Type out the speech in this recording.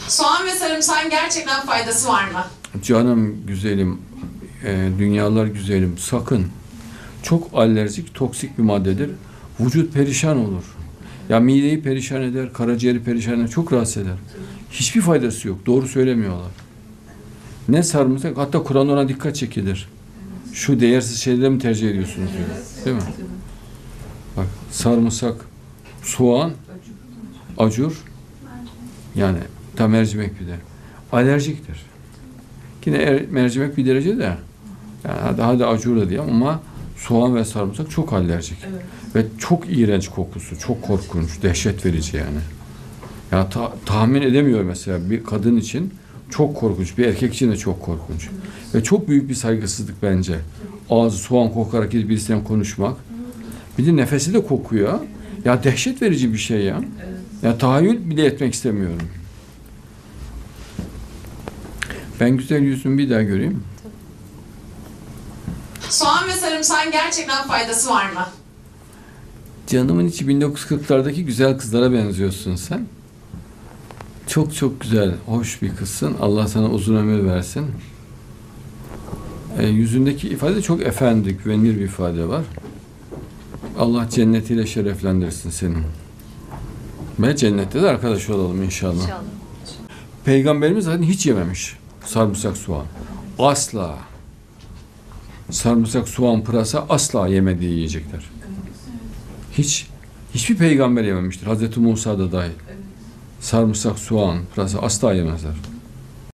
Soğan ve sarımsağın gerçekten faydası var mı? Canım güzelim, dünyalar güzelim, sakın. Çok alerjik, toksik bir maddedir. Vücut perişan olur. Ya mideyi perişan eder, karaciğeri perişan eder, çok rahatsız eder. Hiçbir faydası yok, doğru söylemiyorlar. Ne sarımsak, hatta Kur'an ona dikkat çekilir. Şu değersiz şeyleri mi tercih ediyorsunuz diyor. Değil mi? Bak, sarımsak, soğan, acur, yani tam mercimek bir de. Alerjiktir. Yine mercimek bir derece de, yani hadi acur da diyeyim ama soğan ve sarımsak çok alerjik. Evet. Ve çok iğrenç kokusu, çok korkunç, dehşet verici yani. Ya tahmin edemiyorum mesela bir kadın için çok korkunç, bir erkek için de çok korkunç. Ve çok büyük bir saygısızlık bence. Ağzı soğan kokarak gidip birisiyle konuşmak. Bir de nefesi de kokuyor. Ya dehşet verici bir şey ya. Ya tahayyül bile etmek istemiyorum. Ben güzel yüzümü bir daha göreyim. Soğan ve sarımsağın gerçekten faydası var mı? Canımın içi 1940'lardaki güzel kızlara benziyorsun sen. Çok çok güzel, hoş bir kızsın. Allah sana uzun ömür versin. Yüzündeki ifade çok efendi, güvenilir bir ifade var. Allah cennetiyle şereflendirsin seni. Ve cennette de arkadaş olalım inşallah. İnşallah. Peygamberimiz zaten hiç yememiş sarımsak, soğan. Asla. Sarımsak, soğan, pırasa asla yemediği yiyecekler. Hiçbir peygamber yememiştir. Hazreti Musa da dahil. Sarımsak, soğan, pırasa asla yemezler.